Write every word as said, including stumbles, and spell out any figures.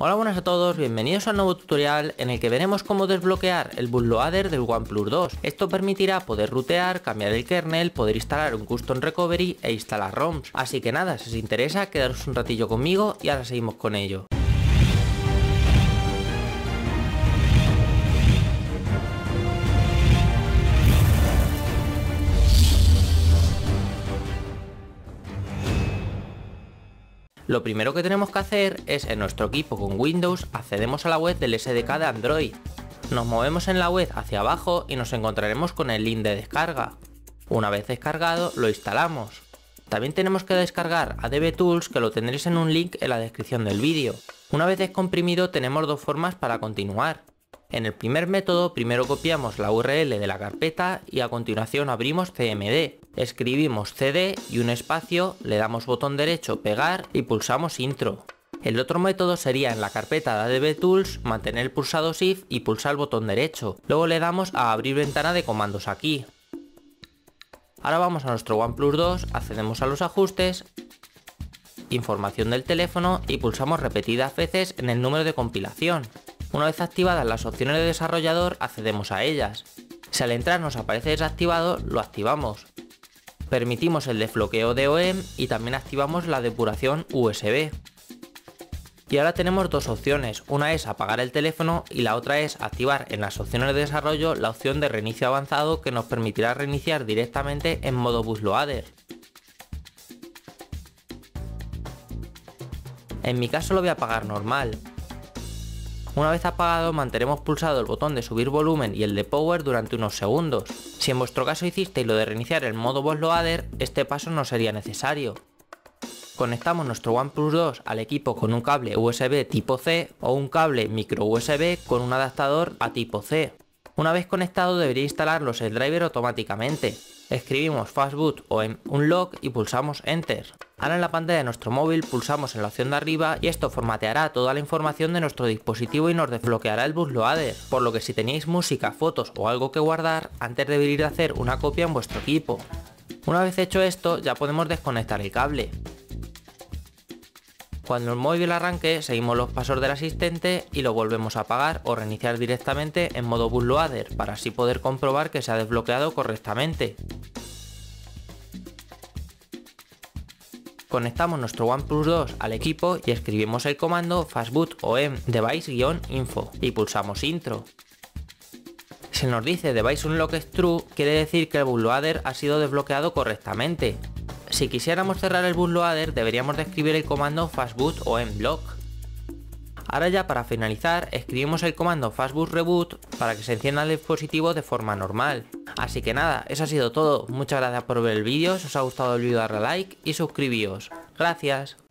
Hola, buenas a todos, bienvenidos al nuevo tutorial en el que veremos cómo desbloquear el bootloader del OnePlus dos. Esto permitirá poder rootear, cambiar el kernel, poder instalar un custom recovery e instalar ROMs. Así que nada, si os interesa, quedaros un ratillo conmigo y ahora seguimos con ello. Lo primero que tenemos que hacer es, en nuestro equipo con Windows, accedemos a la web del S D K de Android. Nos movemos en la web hacia abajo y nos encontraremos con el link de descarga. Una vez descargado, lo instalamos. También tenemos que descargar a DevTools, que lo tendréis en un link en la descripción del vídeo. Una vez descomprimido, tenemos dos formas para continuar. En el primer método, primero copiamos la U R L de la carpeta y a continuación abrimos C M D. Escribimos cd y un espacio, le damos botón derecho pegar y pulsamos intro. El otro método sería en la carpeta de DevTools, mantener pulsado Shift y pulsar el botón derecho. Luego le damos a abrir ventana de comandos aquí. Ahora vamos a nuestro OnePlus dos, accedemos a los ajustes, información del teléfono y pulsamos repetidas veces en el número de compilación. Una vez activadas las opciones de desarrollador, accedemos a ellas. Si al entrar nos aparece desactivado, lo activamos. Permitimos el desbloqueo de O E M y también activamos la depuración U S B. Y ahora tenemos dos opciones, una es apagar el teléfono y la otra es activar en las opciones de desarrollo la opción de reinicio avanzado, que nos permitirá reiniciar directamente en modo bootloader. En mi caso lo voy a apagar normal. Una vez apagado, mantenemos pulsado el botón de subir volumen y el de power durante unos segundos. Si en vuestro caso hicisteis lo de reiniciar el modo bootloader, este paso no sería necesario. Conectamos nuestro OnePlus dos al equipo con un cable U S B tipo C o un cable micro U S B con un adaptador a tipo C. Una vez conectado, debería instalarlos el driver automáticamente. Escribimos fastboot o en unlock y pulsamos enter. Ahora en la pantalla de nuestro móvil pulsamos en la opción de arriba y esto formateará toda la información de nuestro dispositivo y nos desbloqueará el bootloader, por lo que si tenéis música, fotos o algo que guardar, antes deberíais de hacer una copia en vuestro equipo. Una vez hecho esto, ya podemos desconectar el cable. Cuando el móvil arranque, seguimos los pasos del asistente y lo volvemos a apagar o reiniciar directamente en modo bootloader, para así poder comprobar que se ha desbloqueado correctamente. Conectamos nuestro OnePlus dos al equipo y escribimos el comando fastboot O E M device-info y pulsamos intro. Si nos dice device unlock is true, quiere decir que el bootloader ha sido desbloqueado correctamente. Si quisiéramos cerrar el bootloader, deberíamos de escribir el comando fastboot O E M block. Ahora ya para finalizar, escribimos el comando fastboot reboot para que se encienda el dispositivo de forma normal. Así que nada, eso ha sido todo. Muchas gracias por ver el vídeo, si os ha gustado el vídeo darle a like y suscribíos. Gracias.